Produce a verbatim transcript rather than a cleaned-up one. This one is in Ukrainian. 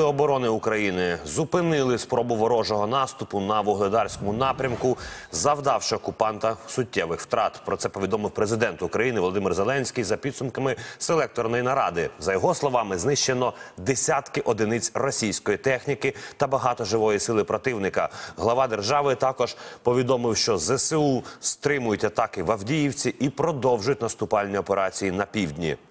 оборони України зупинили спробу ворожого наступу на Вугледарському напрямку, завдавши окупанта суттєвих втрат. Про це повідомив президент України Володимир Зеленський за підсумками селекторної наради. За його словами, знищено десятки одиниць російської техніки та багато живої сили противника. Глава держави також повідомив, що зе се у стримують атаки в Авдіївці і продовжують наступальні операції на півдні.